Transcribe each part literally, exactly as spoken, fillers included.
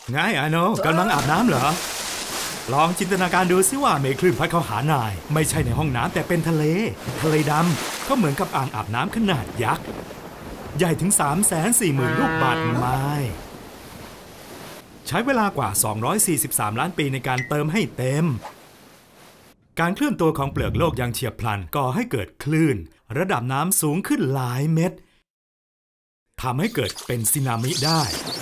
ไงอาโนกำลังอาบน้ำเหรอลองจินตนาการดูสิว่ามีคลื่นพัดเข้าหานายไม่ใช่ในห้องน้ำแต่เป็นทะเลทะเลดำก็เหมือนกับอ่างอาบน้ำขนาดยักษ์ใหญ่ถึง สามแสนสี่หมื่น ลูกบาศก์ไมล์ใช้เวลากว่าสองร้อยสี่สิบสามล้านปีในการเติมให้เต็มการเคลื่อนตัวของเปลือกโลกอย่างเฉียบพลันก่อให้เกิดคลื่นระดับน้ำสูงขึ้นหลายเมตรทำให้เกิดเป็นสึนามิได้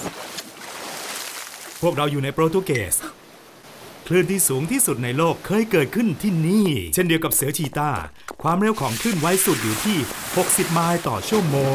พวกเราอยู่ในโปรตุเกสคลื่นที่สูงที่สุดในโลกเคยเกิดขึ้นที่นี่เช่นเดียวกับเสือชีตาความเร็วของคลื่นไวสุดอยู่ที่หกสิบไมล์ต่อชั่วโมง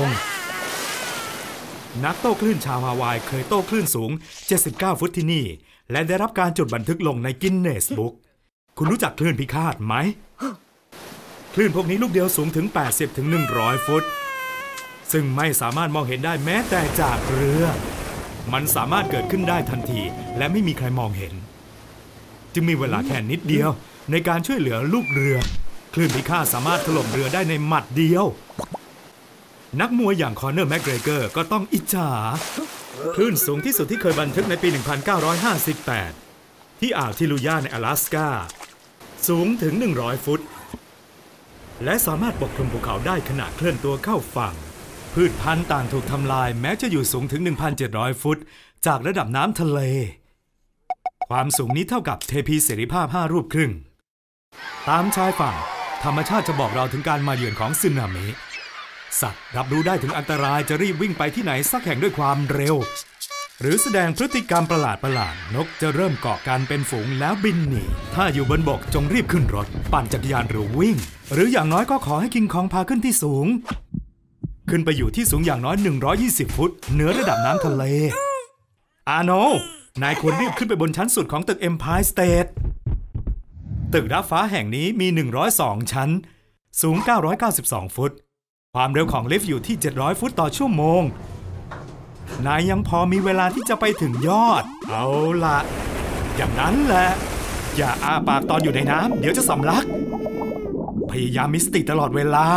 นักโต้คลื่นชาวฮาวายเคยโต้คลื่นสูงเจ็ดสิบเก้าฟุตที่นี่และได้รับการจดบันทึกลงในกินเนสบุ๊กคุณรู้จักคลื่นพิฆาตไหมคลื่นพวกนี้ลูกเดียวสูงถึง แปดสิบถึงหนึ่งร้อย ฟุตซึ่งไม่สามารถมองเห็นได้แม้แต่จากเรือมันสามารถเกิดขึ้นได้ทันทีและไม่มีใครมองเห็นจึงมีเวลาแค่นิดเดียวในการช่วยเหลือลูกเรือคลื่นพิฆาตสามารถถล่มเรือได้ในหมัดเดียวนักมวยอย่างคอนเนอร์แมคเกรเกอร์ก็ต้องอิจฉาคลื่นสูงที่สุดที่เคยบันทึกในปี หนึ่งพันเก้าร้อยห้าสิบแปด ที่อ่าวทิลูยาใน阿拉斯ก้าสูงถึงหนึ่งร้อยฟุตและสามารถปกคลุมภูเขาได้ขณะเคลื่อนตัวเข้าฝั่งพืชพันธุ์ต่างถูกทำลายแม้จะอยู่สูงถึง หนึ่งพันเจ็ดร้อย ฟุตจากระดับน้ำทะเลความสูงนี้เท่ากับเทพีเสรีภาพห้ารูปครึ่งตามชายฝั่งธรรมชาติจะบอกเราถึงการมาเยือนของสึนามิสัตว์รับรู้ได้ถึงอันตรายจะรีบวิ่งไปที่ไหนสักแห่งด้วยความเร็วหรือแสดงพฤติกรรมประหลาดประหลาดนกจะเริ่มเกาะกันเป็นฝูงแล้วบินหนีถ้าอยู่บนบกจงรีบขึ้นรถปั่นจักรยานหรือวิ่งหรืออย่างน้อยก็ขอให้คิงคองพาขึ้นที่สูงขึ้นไปอยู่ที่สูงอย่างน้อยหนึ่งร้อยยี่สิบฟุตเหนือระดับน้ำทะเลอาโนนายควรรีบขึ้นไปบนชั้นสุดของตึก Empire State ตึกดาดฟ้าแห่งนี้มีหนึ่งร้อยสองชั้นสูงเก้าร้อยเก้าสิบสองฟุตความเร็วของลิฟต์อยู่ที่เจ็ดร้อยฟุตต่อชั่วโมงนายยังพอมีเวลาที่จะไปถึงยอดเอาล่ะอย่างนั้นแหละอย่าอ้าปากตอนอยู่ในน้ำเดี๋ยวจะสำลักพยายามมีสติตลอดเวลา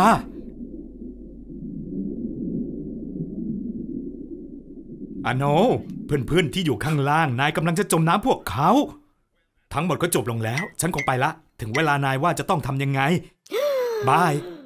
อาโนเพื่อนๆที่อยู่ข้างล่างนายกำลังจะจมน้ำพวกเขาทั้งหมดก็จบลงแล้วฉันคงไปละถึงเวลานายว่าจะต้องทำยังไงบาย